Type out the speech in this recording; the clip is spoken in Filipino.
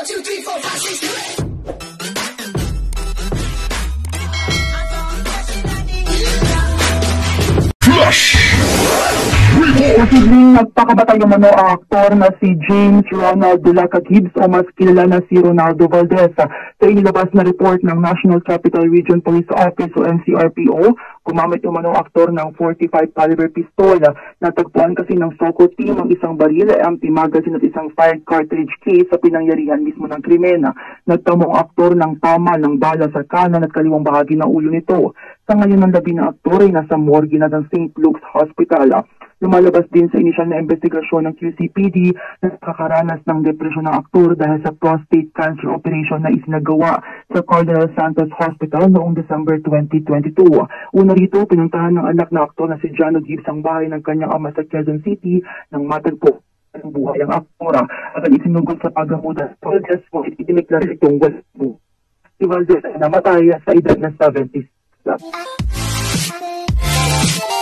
2, 3, 4, 5, 6, 7. Posibleng nagpakabatay umano ang aktor na si James Ronald Dulaca Gibbs o mas kilala na si Ronaldo Valdez. Sa inilabas na report ng National Capital Region Police Office o NCRPO, gumamit umano ang aktor ng .45 caliber pistol. Natagpuan kasi ng SOCO team ang isang baril, empty magazine at isang fired cartridge case sa pinangyarihan mismo ng krimen. Nagtamo ang aktor ng tama ng bala sa kanan at kaliwang bahagi ng ulo nito. Sa ngayon ng labi ng aktor ay nasa morgue na ng St. Luke's Hospital. Lumalabas din sa inisyal na investigasyon ng QCPD na nakakaranas ng depresyon ng aktor dahil sa prostate cancer operation na isinagawa sa Cardinal Santos Hospital noong December 2022. Una rito, pinuntahan ng anak na aktor na si Jano Gibbs ang bahay ng kanyang ama sa Quezon City nang matagpo ang buhay ang aktor at isinugod sa paghamuda. Valdez po itineklara itong wala. Si Valdez ay namatay sa edad na 70.